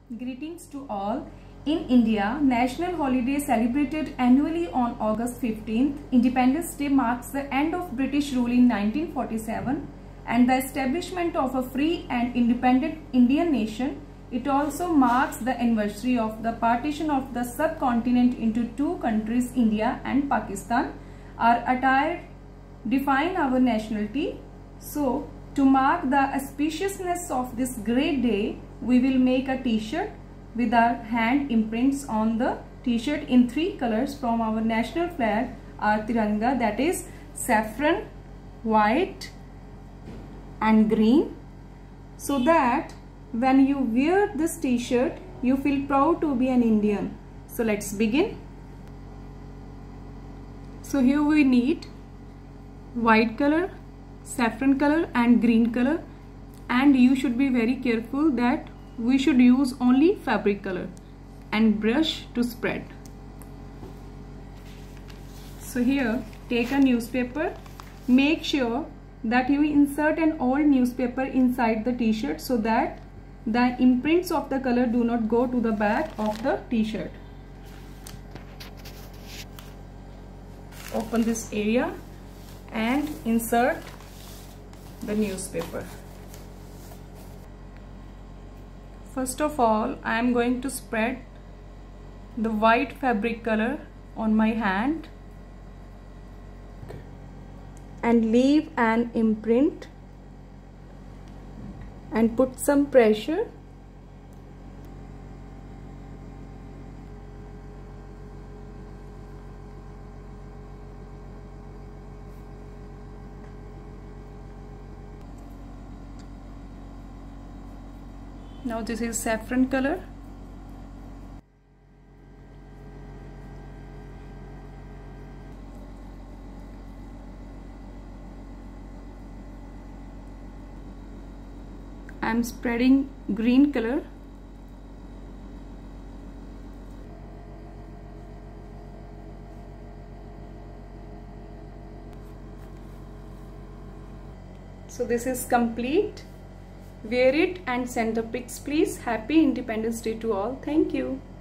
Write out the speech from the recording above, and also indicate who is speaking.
Speaker 1: Greetings to all. In India, national holiday celebrated annually on August 15th. Independence Day marks the end of British rule in 1947 and the establishment of a free and independent Indian nation. It also marks the anniversary of the partition of the subcontinent into two countries, India and Pakistan. Our attire define our nationality. So, to mark the auspiciousness of this great day, we will make a t-shirt with our hand imprints on the t-shirt in three colors from our national flag, our Tiranga, that is saffron, white and green, so that when you wear this t-shirt, you feel proud to be an Indian. So let's begin. So here we need white color, saffron color and green color, and you should be very careful that we should use only fabric color and brush to spread. So here, take a newspaper. Make sure that you insert an old newspaper inside the t-shirt so that the imprints of the color do not go to the back of the t-shirt. Open this area and insert the newspaper. First of all, I am going to spread the white fabric color on my hand and leave an imprint and put some pressure. Now this is saffron color. I am spreading green color. So this is complete. Wear it and send the pics, please. Happy Independence Day to all. Thank you.